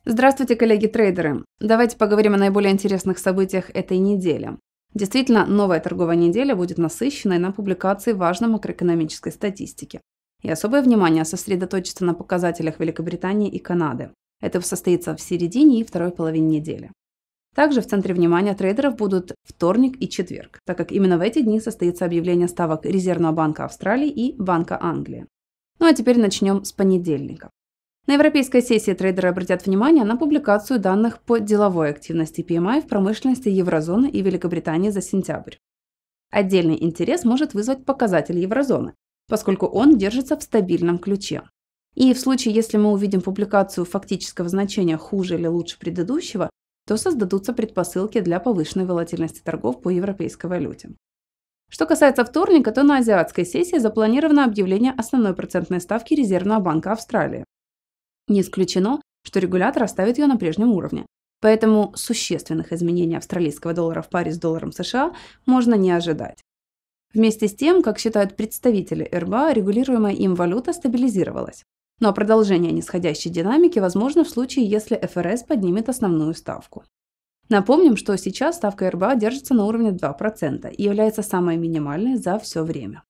Здравствуйте, коллеги-трейдеры! Давайте поговорим о наиболее интересных событиях этой недели. Действительно, новая торговая неделя будет насыщенной на публикации важной макроэкономической статистики. И особое внимание сосредоточится на показателях Великобритании и Канады. Это состоится в середине и второй половине недели. Также в центре внимания трейдеров будут вторник и четверг, так как именно в эти дни состоится объявление ставок Резервного банка Австралии и Банка Англии. Ну а теперь начнем с понедельника. На европейской сессии трейдеры обратят внимание на публикацию данных по деловой активности PMI в промышленности еврозоны и Великобритании за сентябрь. Отдельный интерес может вызвать показатель еврозоны, поскольку он держится в стабильном ключе. И в случае, если мы увидим публикацию фактического значения хуже или лучше предыдущего, то создадутся предпосылки для повышенной волатильности торгов по европейской валюте. Что касается вторника, то на азиатской сессии запланировано объявление основной процентной ставки Резервного банка Австралии. Не исключено, что регулятор оставит ее на прежнем уровне, поэтому существенных изменений австралийского доллара в паре с долларом США можно не ожидать. Вместе с тем, как считают представители РБА, регулируемая им валюта стабилизировалась. Но продолжение нисходящей динамики возможно в случае, если ФРС поднимет основную ставку. Напомним, что сейчас ставка РБА держится на уровне 2% и является самой минимальной за все время.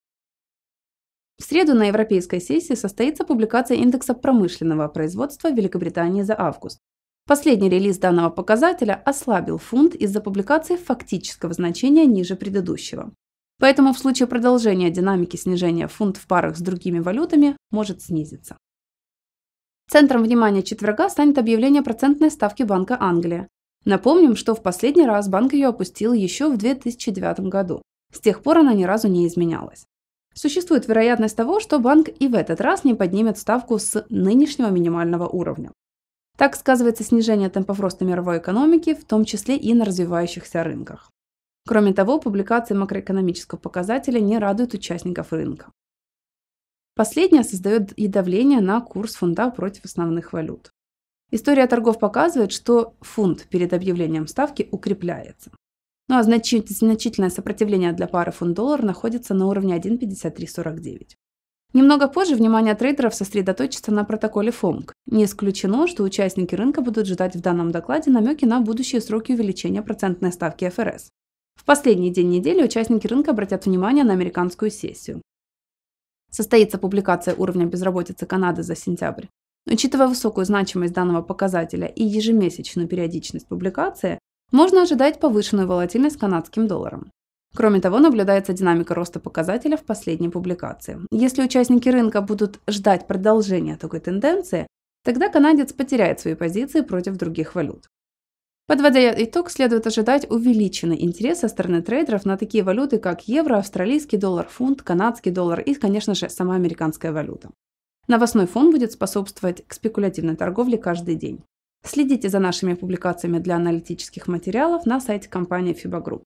В среду на европейской сессии состоится публикация индекса промышленного производства Великобритании за август. Последний релиз данного показателя ослабил фунт из-за публикации фактического значения ниже предыдущего. Поэтому в случае продолжения динамики снижения фунт в парах с другими валютами может снизиться. Центром внимания четверга станет объявление процентной ставки Банка Англии. Напомним, что в последний раз банк ее опустил еще в 2009 году. С тех пор она ни разу не изменялась. Существует вероятность того, что банк и в этот раз не поднимет ставку с нынешнего минимального уровня. Так сказывается снижение темпов роста мировой экономики, в том числе и на развивающихся рынках. Кроме того, публикации макроэкономического показателя не радуют участников рынка. Последнее создает и давление на курс фунта против основных валют. История торгов показывает, что фунт перед объявлением ставки укрепляется. Ну а значительное сопротивление для пары фунт-доллар находится на уровне 1.5349. Немного позже внимание трейдеров сосредоточится на протоколе ФОМК. Не исключено, что участники рынка будут ждать в данном докладе намеки на будущие сроки увеличения процентной ставки ФРС. В последний день недели участники рынка обратят внимание на американскую сессию. Состоится публикация уровня безработицы Канады за сентябрь. Учитывая высокую значимость данного показателя и ежемесячную периодичность публикации, можно ожидать повышенную волатильность канадским долларом. Кроме того, наблюдается динамика роста показателя в последней публикации. Если участники рынка будут ждать продолжения такой тенденции, тогда канадец потеряет свои позиции против других валют. Подводя итог, следует ожидать увеличенный интерес со стороны трейдеров на такие валюты, как евро, австралийский доллар, фунт, канадский доллар и, конечно же, сама американская валюта. Новостной фон будет способствовать к спекулятивной торговле каждый день. Следите за нашими публикациями для аналитических материалов на сайте компании FIBA Group.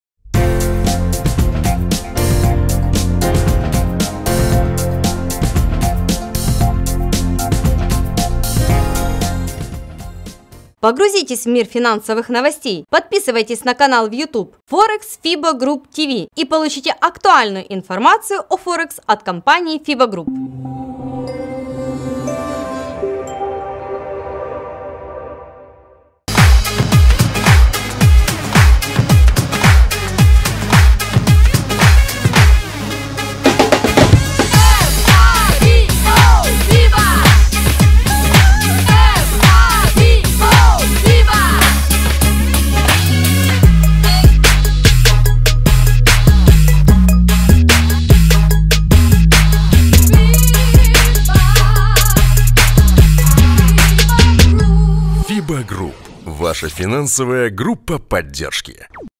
Погрузитесь в мир финансовых новостей, подписывайтесь на канал в YouTube Forex FIBA Group TV и получите актуальную информацию о Forex от компании FIBA Group. FIBA Group – ваша финансовая группа поддержки.